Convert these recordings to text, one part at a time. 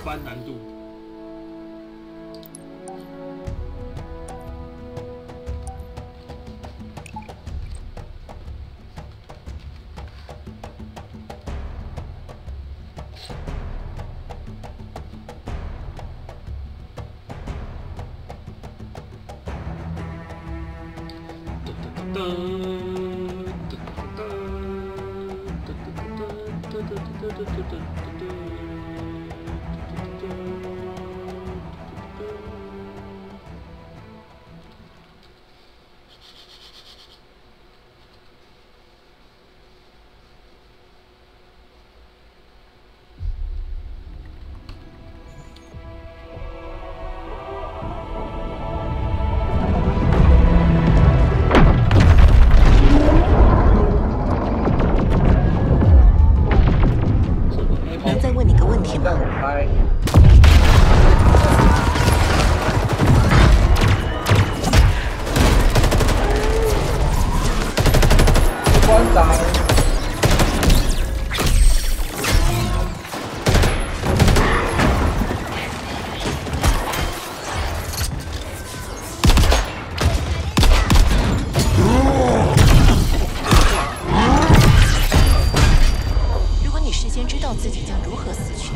般难度。 能再问你个问题吗？ 馆长， 如果你事先知道自己将如何死去，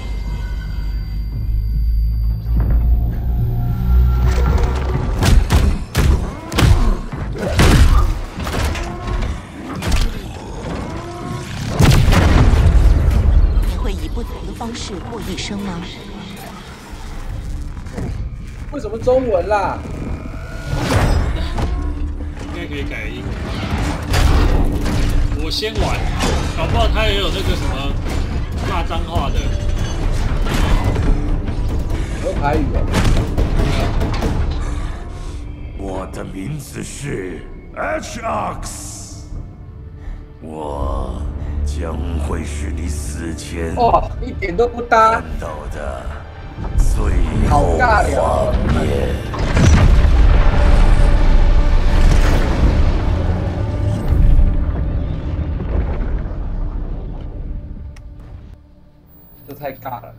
你会以不同的方式过一生吗？ 为什么中文啦？ 应该可以改英文。我先玩，搞不好他也有那个什么骂脏话的。 有台语啊。 我的名字是 HX， 我将会是你死前哦，一点都不搭看。到的最好后尬聊画面。 这太尬了。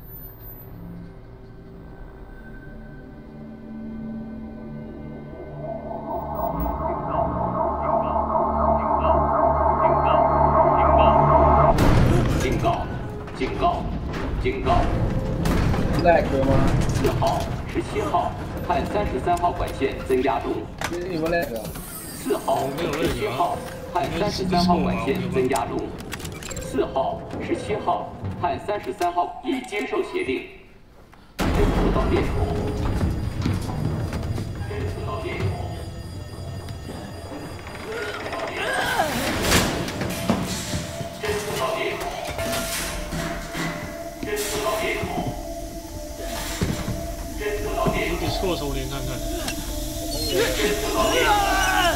警告！ 赖哥吗？ 4号、17号和33号管线增压中。 其实你们那个 4号、17号和33号管线增压中。4号、17号和33号已接受协定。侦测到裂口。侦测到裂口。侦测到裂口。侦测到裂口。侦测到裂口。 你 Discord 重连看看。 侦测到裂口。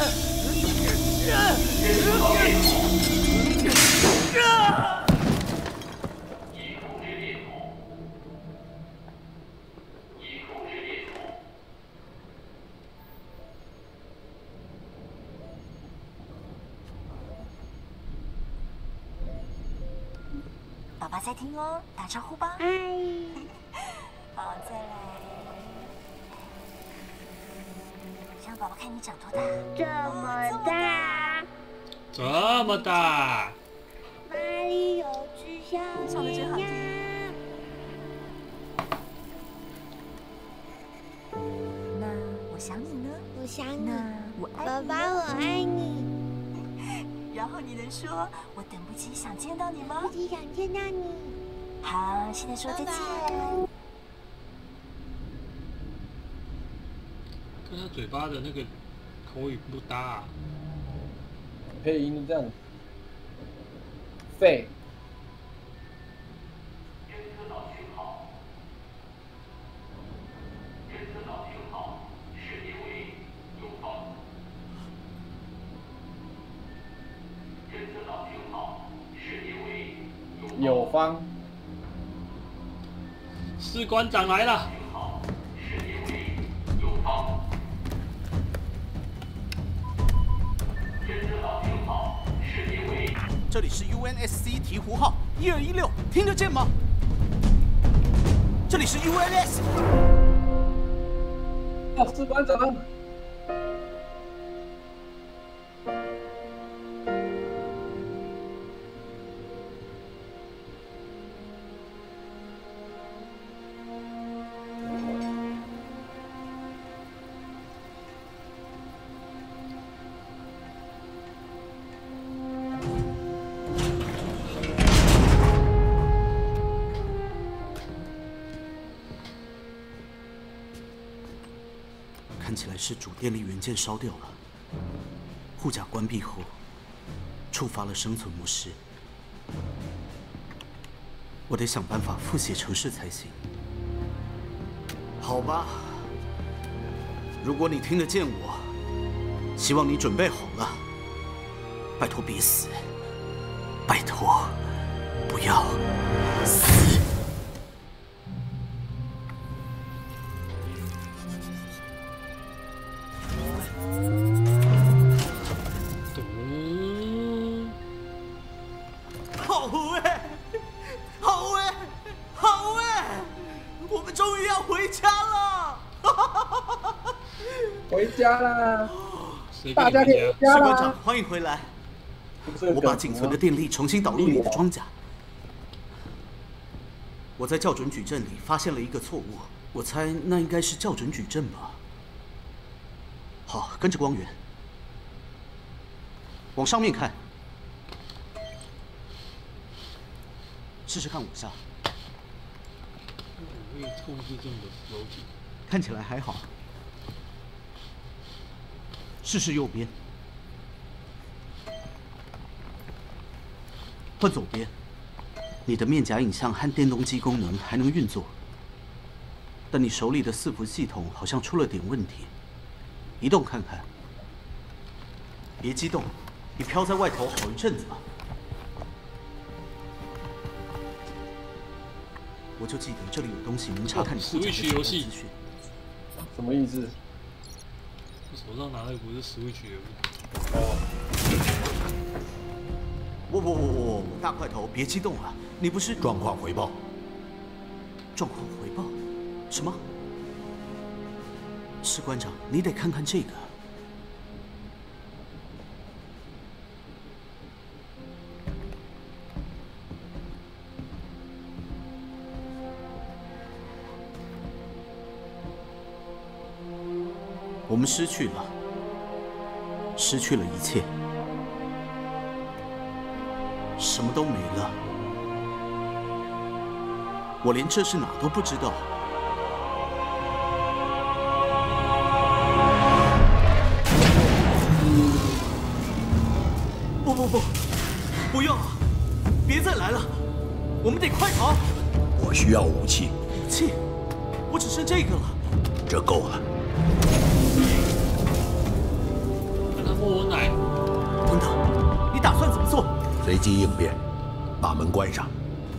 侦测到裂口。已控制裂口。已控制裂口。 爸爸在听哦，打招呼吧。 嗨， 好，再来。让宝宝看你长多大。 这么大， 这么大， 哪里有只小唱得真好绵听羊？ 那我想你呢？ 我想你， 那我爱你呢。 爸爸，我爱你， 然后你能说我等不及想见到你吗我？只想见到你。 好，现在说再见。 跟他嘴巴的那个口语不搭啊。 配音这样废。 侦测到讯号。侦测到讯号，识别为右方。侦测到讯号，识别为有方。 士官长来了。 讯号，识别为右方。侦测到讯号，识别为。 这里是 UNSC 鹈鹕号1216，听得见吗？ 这里是 ULS。 士官长。 看起来是主电力元件烧掉了，护甲关闭后，触发了生存模式。我得想办法复写程式才行。好吧，如果你听得见我，希望你准备好了。拜托别死，拜托不要死。 回家啦！大家可以回家士官长， 啦！ 欢迎回来。我把仅存的电力重新导入你的装甲。我在校准矩阵里发现了一个错误，我猜那应该是校准矩阵吧。好，跟着光源，往上面看，试试看往下。 可以控制这么楼梯。 看起来还好。 试试右边，换左边。你的面颊影像和电动机功能还能运作，但你手里的伺服系统好像出了点问题。移动看看。别激动，你飘在外头好一阵子了。我就记得这里有东西能查看你护甲的相关资讯。 什么意思？ 手上拿的不是 Switch 的。 我大块头，别激动啊！你不是状况回报？ 状况回报？什么？士官长，你得看看这个。我们失去了一切，什么都没了。我连这是哪都不知道。不要！别再来了，我们得快逃！ 我需要武器。 武器？我只剩这个了。 这够了。 让他摸我奶。 等等，你打算怎么做？ 随机应变，把门关上。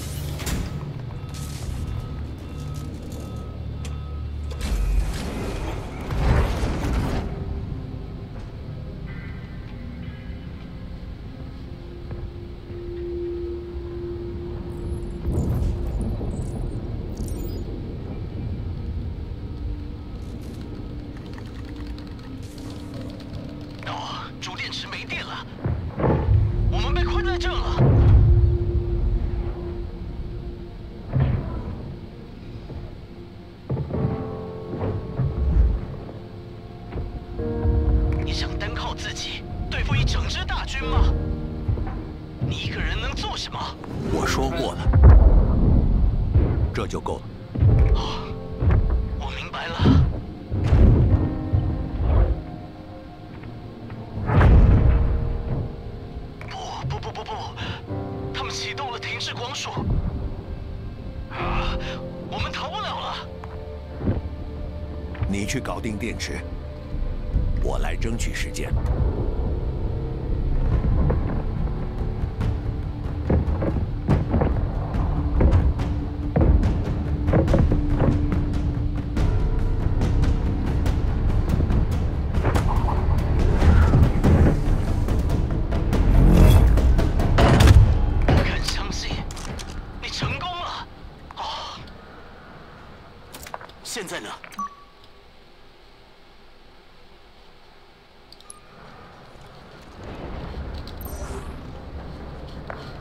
主电池没电了，我们被困在这了。你想单靠自己对付一整支大军吗？你一个人能做什么？ 我说过了，这就够了。 哦，我明白了。 他们启动了停滞光束，我们逃不了了。 你去搞定电池，我来争取时间。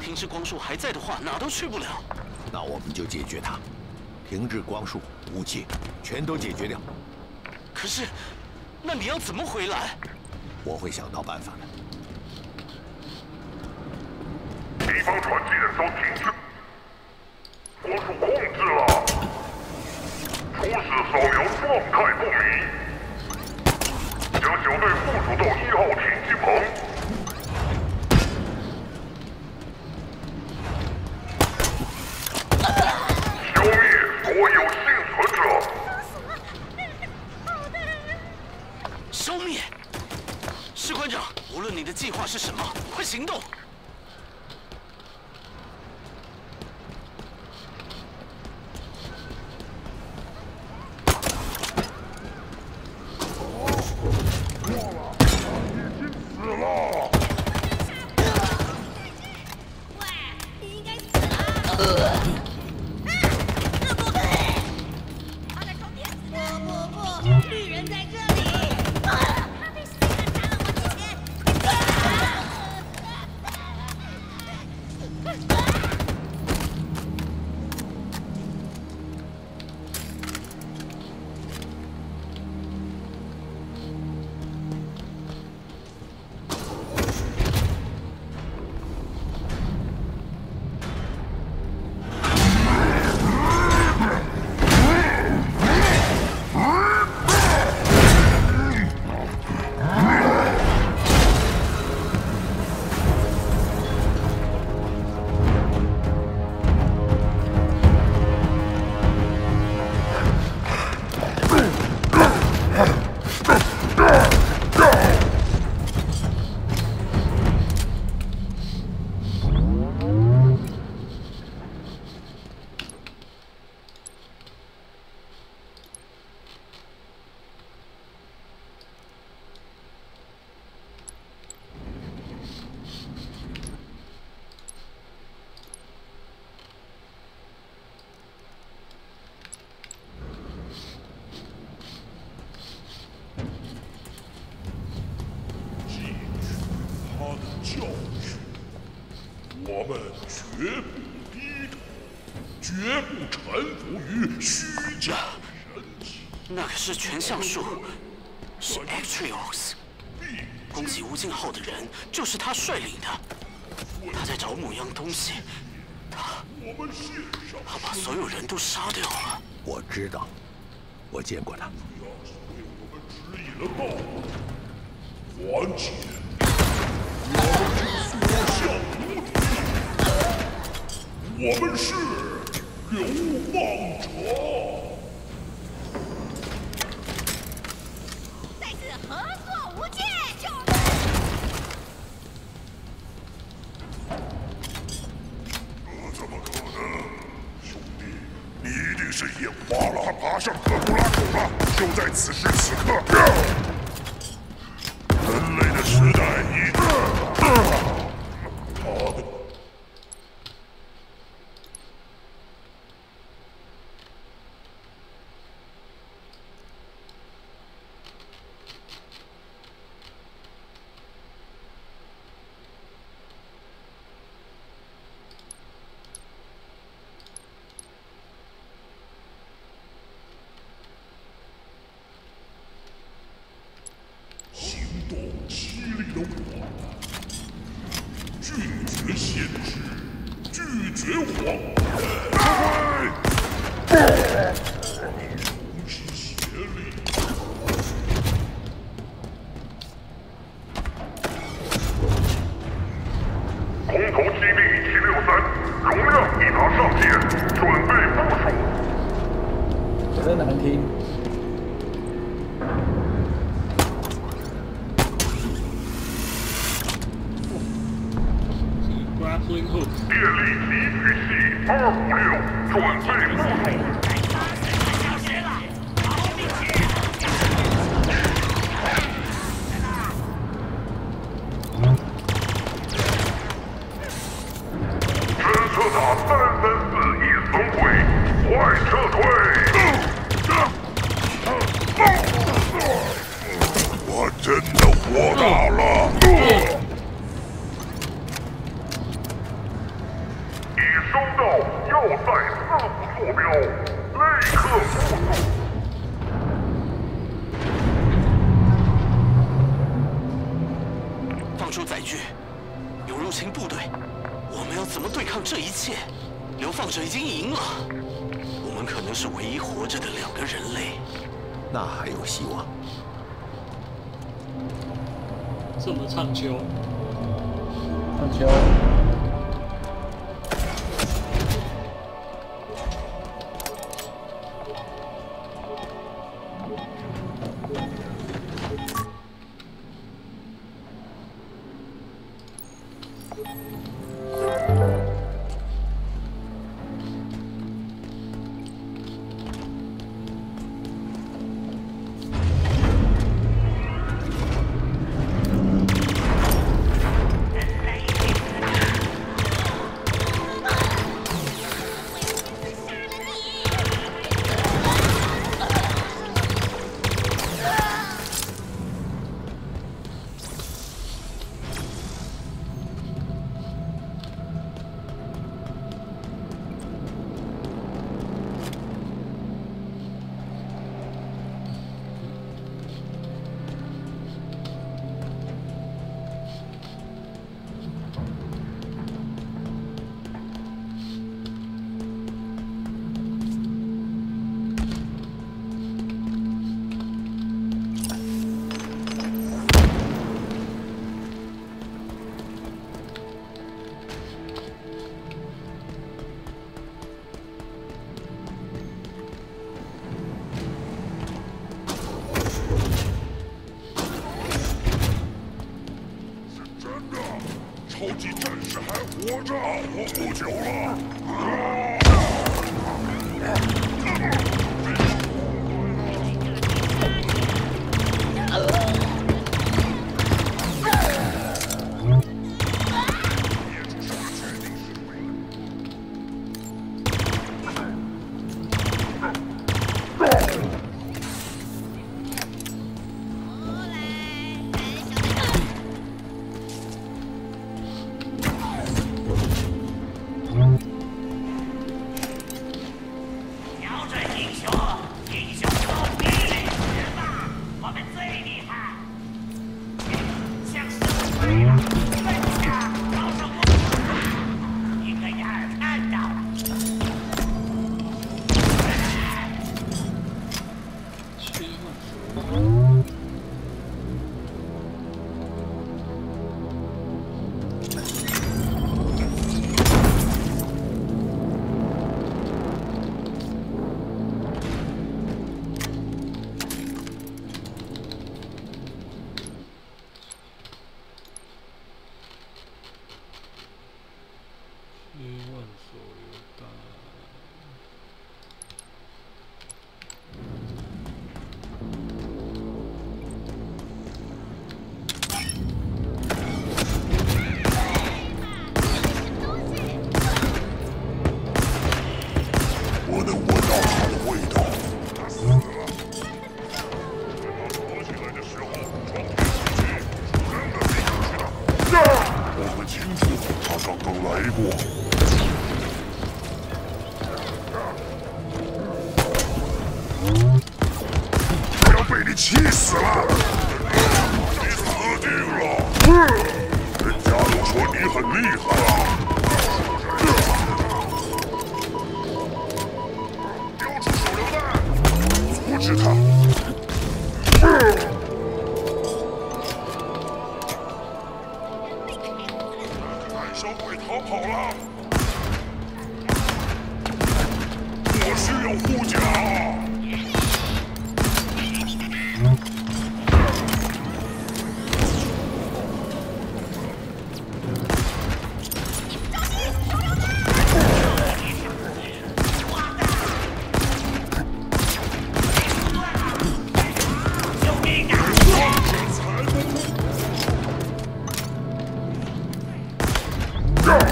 停滞光束还在的话，哪都去不了。 那我们就解决它，停滞光束、武器全都解决掉。 可是，那你要怎么回来？ 我会想到办法的。 敌方船既然遭停滞，光束控制了，初始扫描状态不明，将小队部署到1号停机棚。 消灭所有幸存者！ 消灭！士官长，无论你的计划是什么，快行动！ 死了！ 喂，你应该死了。不，绿人在这里！他被谁砍杀了我姐姐？ 我们绝不低头，绝不臣服于虚假神奇。 那可是全像术，是 Atrios。攻击无尽号的人就是他率领的。他在找某样东西，他把所有人都杀掉了。 我知道，我见过他。 为我们指引了道路，缓解。 我们是流放者， 再次合作无间，兄怎么可能？兄弟，你一定是眼花了，爬上科图拉口了！就在此时此刻，人类的时代已到。他的。 行动犀利的我，拒绝限制，拒绝我，同心协力。空投基地763，容量一塔上线，准备部署。 真难听。 Grappling hook。 电力提取器256，准备部署。侦测塔334已损毁，快撤退！我真的火大了！ 道要塞4伏坐标，立刻部署。 放出载具，有入侵部队，我们要怎么对抗这一切？流放者已经赢了，我们可能是唯一活着的2个人类。 那还有希望。 这么唱秋， 唱秋。 超级战士还活着，活不久了。我能闻到它的味道。他死了。等他躲起来的时候，装填出去，真的飞出去了。我们清楚，他刚刚来过。我要被你气死了！你死定了！人家都说你很厉害啊！ 阻止他！胆小鬼逃跑了！我需要护甲！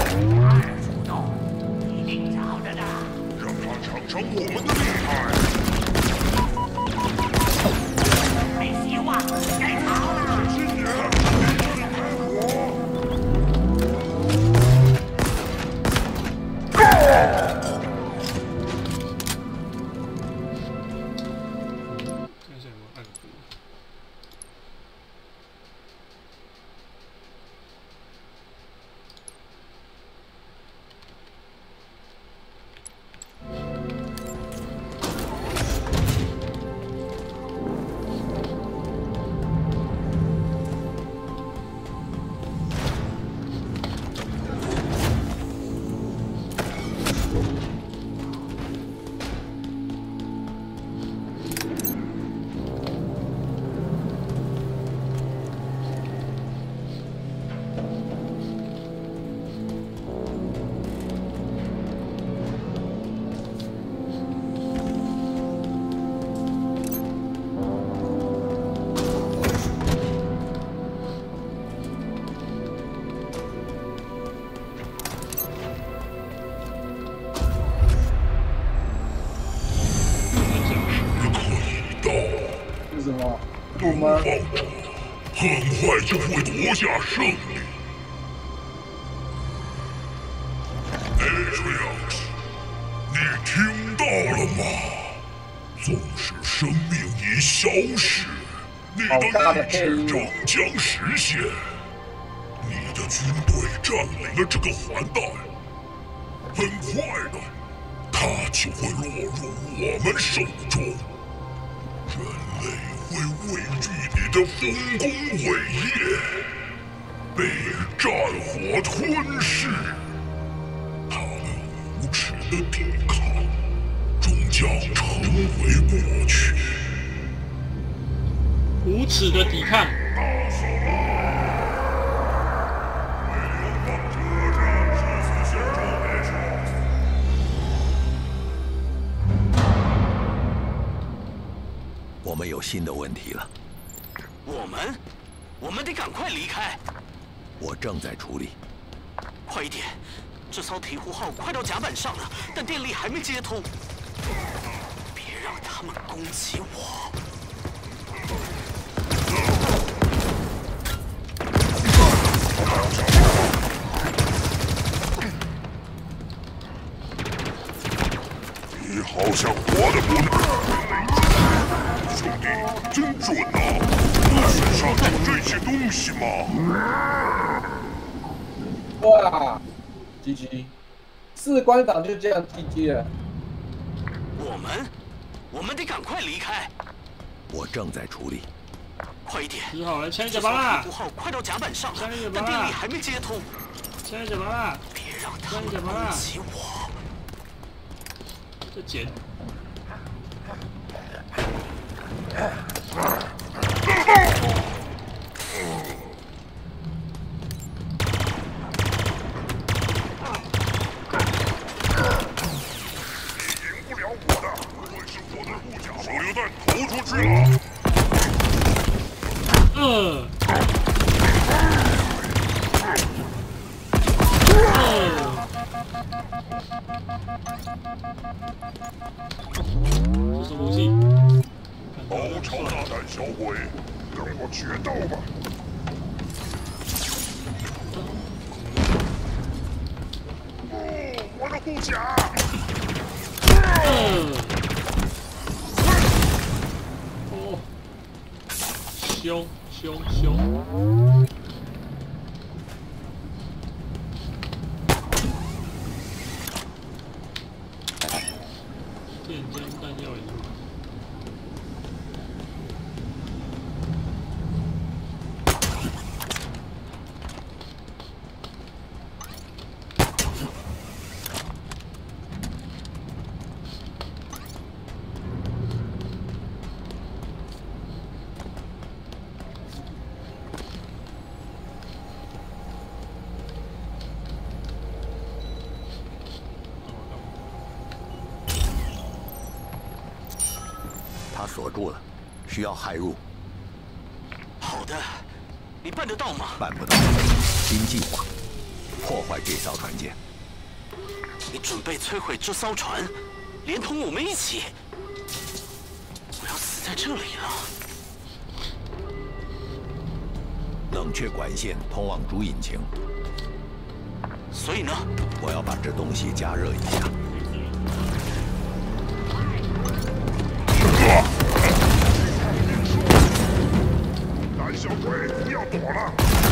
让他尝尝我们的厉害！ 就会夺下胜利。Atriox， 你听到了吗？纵使生命已消逝，你的意志终将实现。你的军队占领了这个环带，很快的，它就会落入我们手中。人类会畏惧你的丰功伟业，被战火吞噬。他们无耻的抵抗，终将成为过去。 无耻的抵抗。 我们有新的问题了。 我们得赶快离开。 我正在处理。 快一点！这艘鹈鹕号快到甲板上了，但电力还没接通。别让他们攻击我！ 你好像活得不能。兄弟，真准啊！水上有这些东西吗？ 哇 ，GG， 士官长就这样 GG 了。 我们得赶快离开。 我正在处理。 快一点！ 只好来牵着吧啦！ 鹈鹕号快到甲板上了，但电力还没接通。 牵着吧啦！ 别让他们攻击我！ 这捡。 手榴弹投出去了。 这是武器。 好超大胆小鬼，让我决斗吧！我的护甲！ 凶！电浆弹药引入。 他锁住了，需要骇入。 好的，你办得到吗？ 办不到。新计划：破坏这艘船舰。 你准备摧毁这艘船，连同我们一起？我要死在这里了。 冷却管线通往主引擎。 所以呢？ 我要把这东西加热一下。 胆小鬼，不要躲了！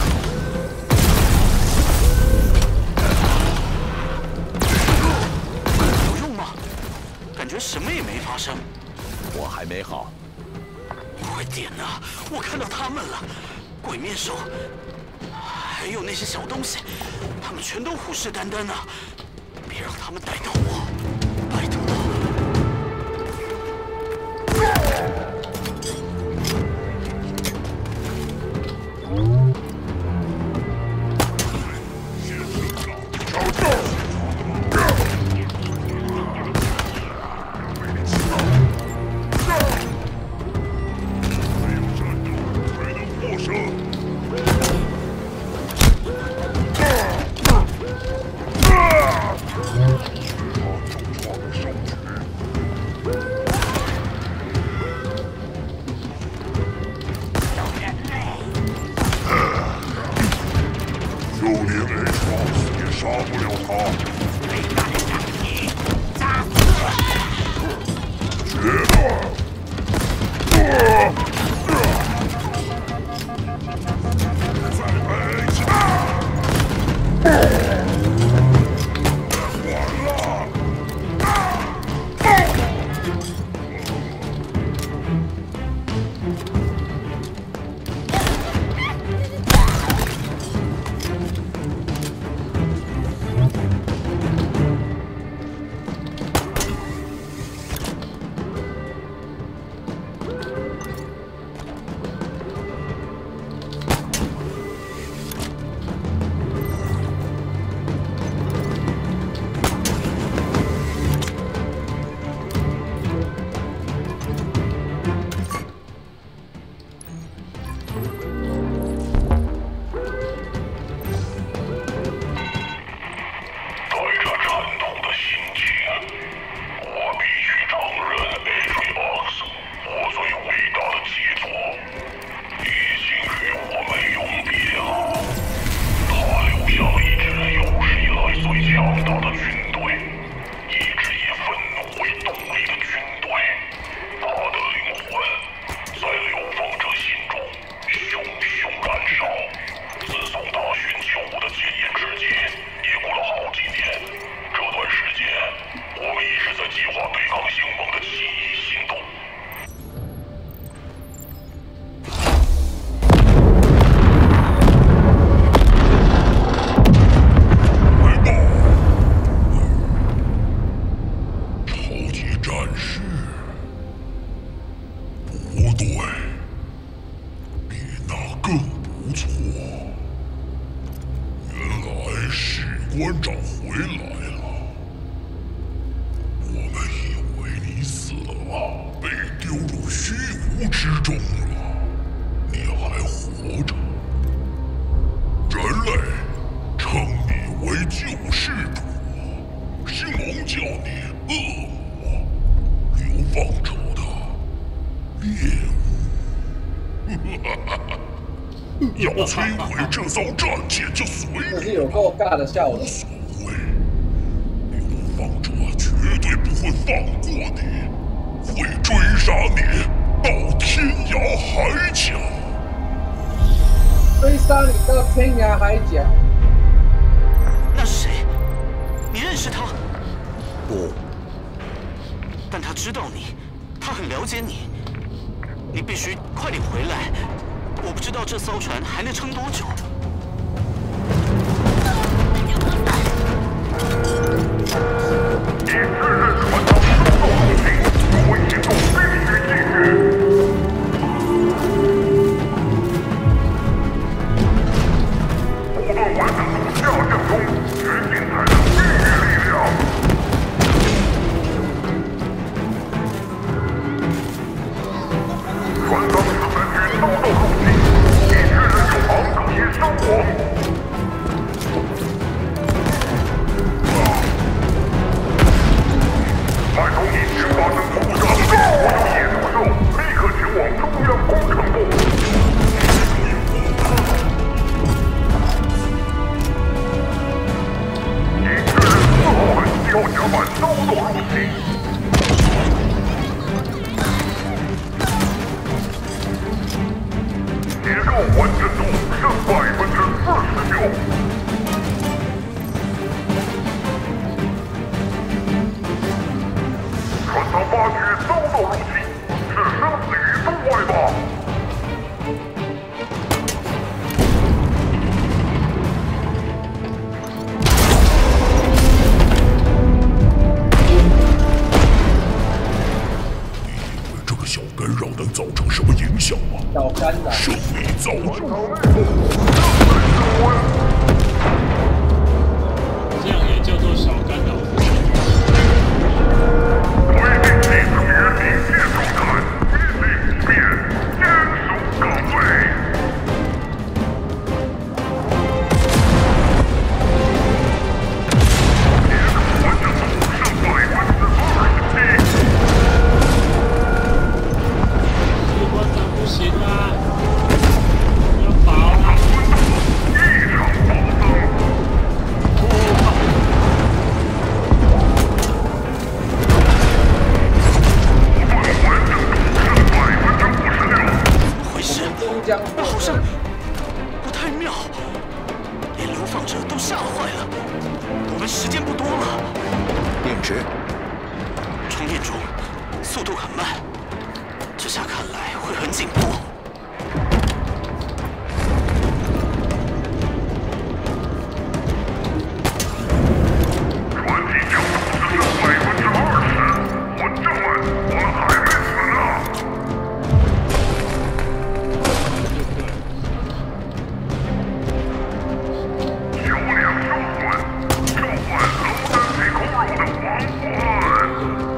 有用吗？感觉什么也没发生。 我还没好。 快点啊！我看到他们了，鬼面兽，还有那些小东西，他们全都虎视眈眈啊！别让他们逮到我，拜托。 不了他。 伟大的上帝，扎死！ 馆长回来了，我们以为你死了，被丢入虚无之中了，你还活着。人类称你为救世主，星龙叫你恶魔，流放者的猎物。要摧毁这艘战舰就随这是你。 有够尬的效果。 无所谓，流放者绝对不会放过你，会追杀你到天涯海角。 追杀你到天涯海角。 那是谁？你认识他？ 不， 但他知道你，他很了解你。你必须快点回来。我不知道这艘船还能撑多久。 已确认船舱收到入侵，诸位行动必须继续。不断完成度下降中，决定才能孕育力量。船舱四分局遭到入侵，已确认有航客也伤亡。麦通已经发生突炸，我有野兔兽，立刻前往中央工程部。已确认4号和7号甲板遭到入侵。结构完整度剩49%。船舱8区遭到入侵，是生死于度外吧？你以为这个小干扰能造成什么影响吗？ 小干扰。 胜利早就。 这样也叫做小干扰。 推进技术与临界状态，一力不变，坚守岗位。结构完整度剩27%。 士官长不行啊！ 上者都吓坏了。我们时间不多了。 电池充电中，速度很慢，这下看来会很紧迫。 传递角度只剩20%，混账们，我们还没死呢！有两受损，召唤楼丹皮空肉的王冠。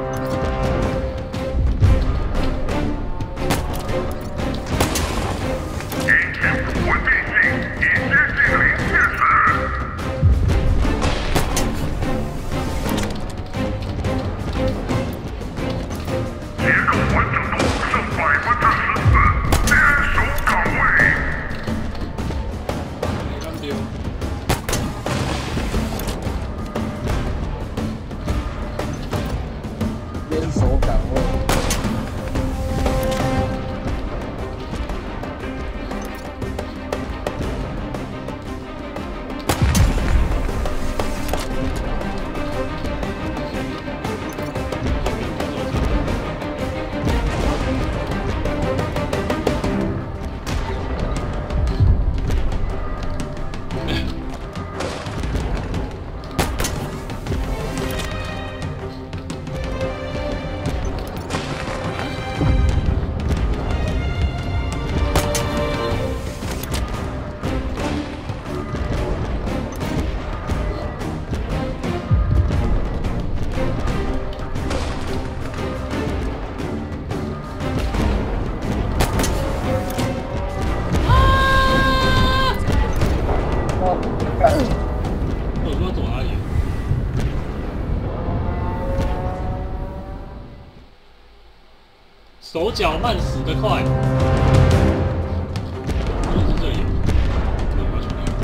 引擎不稳定性已接近临界值。结构完整度剩14%，坚守岗位。 没干丢。 坚守岗位。 我说走哪里？手脚慢死得快。就是这里。那我要去哪里？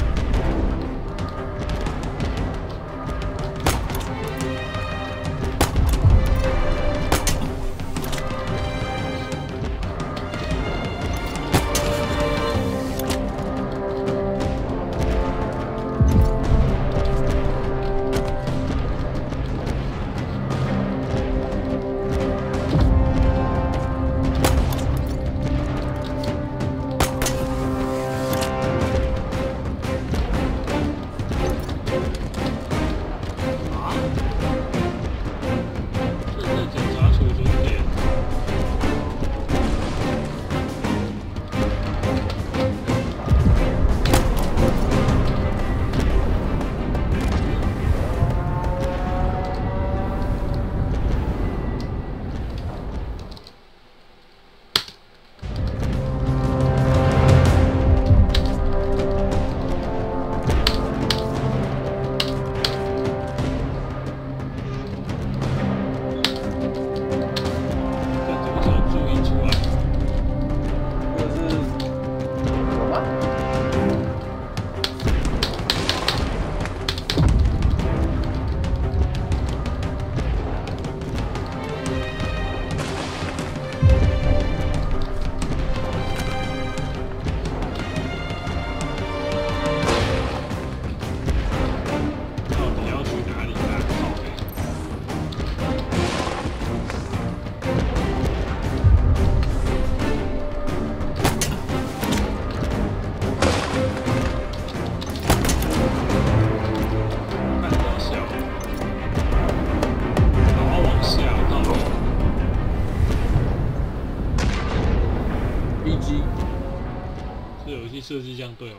设计这样对吗？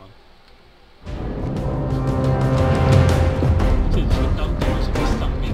这存档点为什么上面？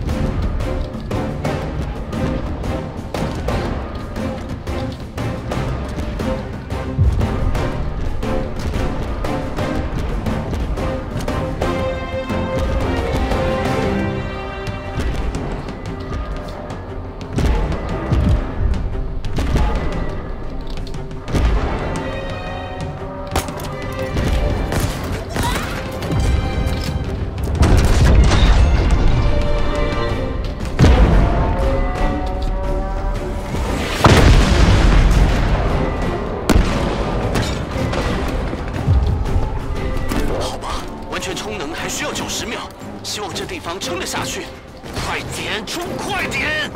完全充能还需要90秒，希望这地方撑得下去。快点冲，快点！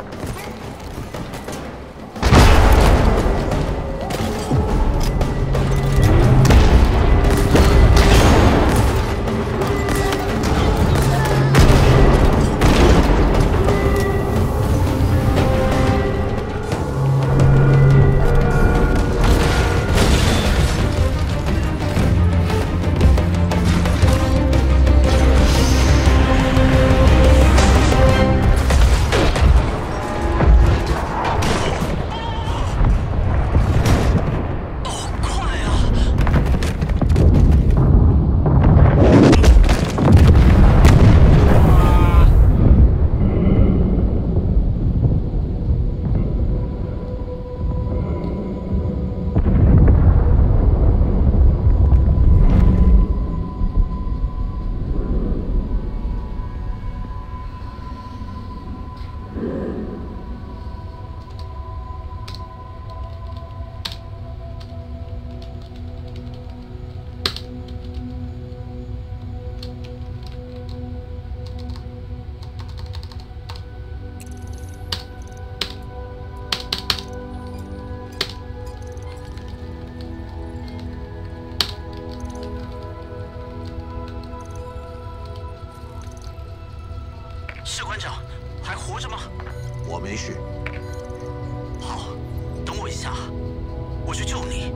士官长，还活着吗？ 我没事。 好，等我一下，我去救你。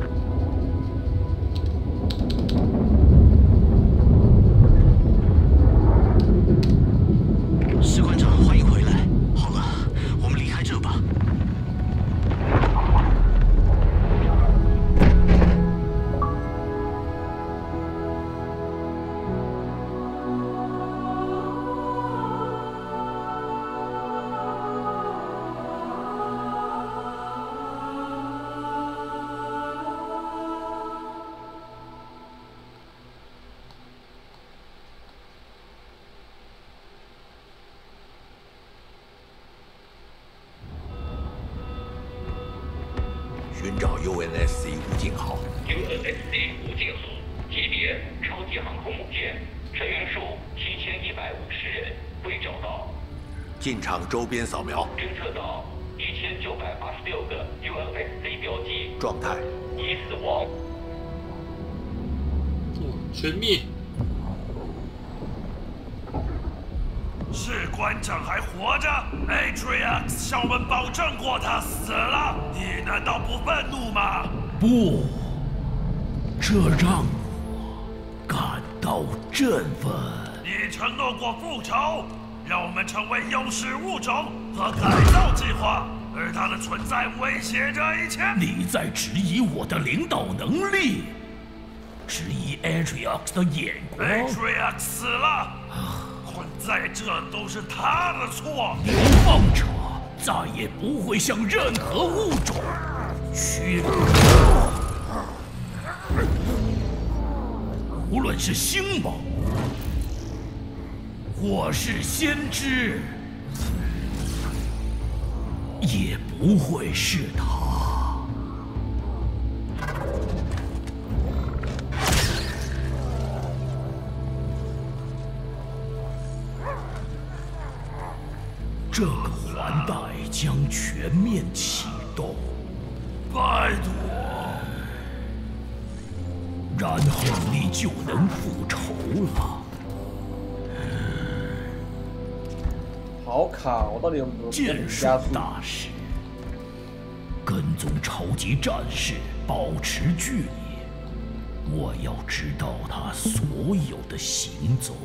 士官长，欢迎回来。好了，我们离开这吧。 寻找 UNSC 无尽号。 UNSC 无尽号，级别超级航空母舰，成员数7150人，未找到。 进场周边扫描， 侦测到1986个 UNSC 标记， 状态已死亡。 全灭。 士官长还活着 ，Atriox 向我们保证过他死了，你难道不愤怒吗？ 不，这让我感到振奋。 你承诺过复仇，让我们成为优势物种和改造计划，而它的存在威胁着一切。 你在质疑我的领导能力，质疑 Atriox 的眼光。 Atriox 死了。混在这都是他的错。 流放者再也不会向任何物种屈服。无论是星盟，或是先知，也不会是他。这个环带将全面启动， 拜托， 然后你就能复仇了。 好卡，我到底有没有剑术大师，跟踪超级战士，保持距离。我要知道他所有的行踪。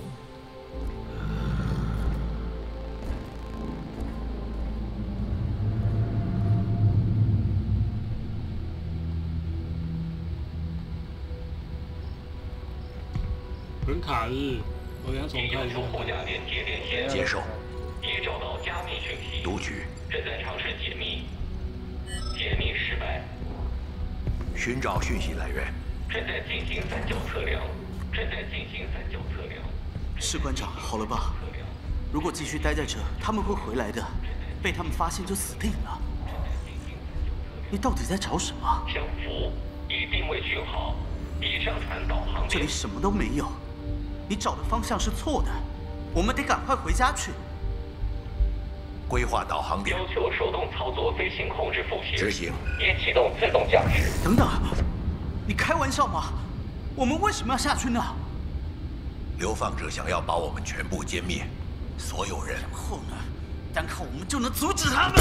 很卡日，我要重开一火甲连接连线。 接受。 已找到加密讯息。 读取。 正在尝试解密。解密失败。 寻找讯息来源。 正在进行三角测量。正在进行三角测量。 士官长，好了吧？如果继续待在这，他们会回来的。被他们发现就死定了。你到底在找什么？ 相符，已定位讯号，已上传导航。 这里什么都没有。 你找的方向是错的，我们得赶快回家去。 规划导航点， 要求手动操作飞行控制副系， 执行， 已启动自动驾驶。 等等，你开玩笑吗？我们为什么要下去呢？ 流放者想要把我们全部歼灭，所有人。 然后呢？单靠我们就能阻止他们？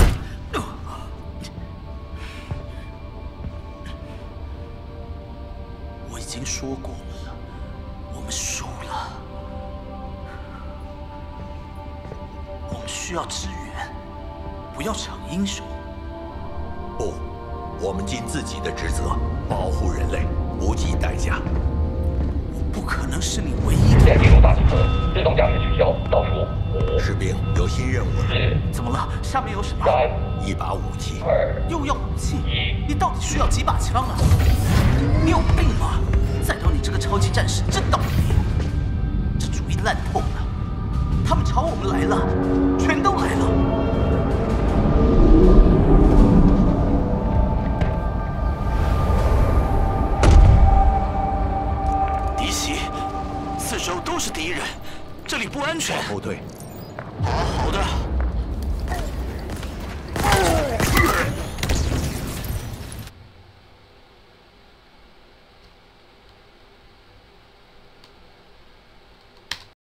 我已经说过了，我们输了。我们需要支援，不要逞英雄。 不，我们尽自己的职责，保护人类，不计代价。 我不可能是你唯一的。 现进入大气层，自动驾驶取消，倒数5。 士兵，有新任务了。 怎么了？下面有什么 3、 一把武器。 2、 又要武器？ 1。 你到底需要几把枪啊？你有病吗？再到你这个超级战士真倒霉，这主意烂透了。他们朝我们来了，全都来了。敌袭，四周都是敌人，这里不安全。 后退。 好的。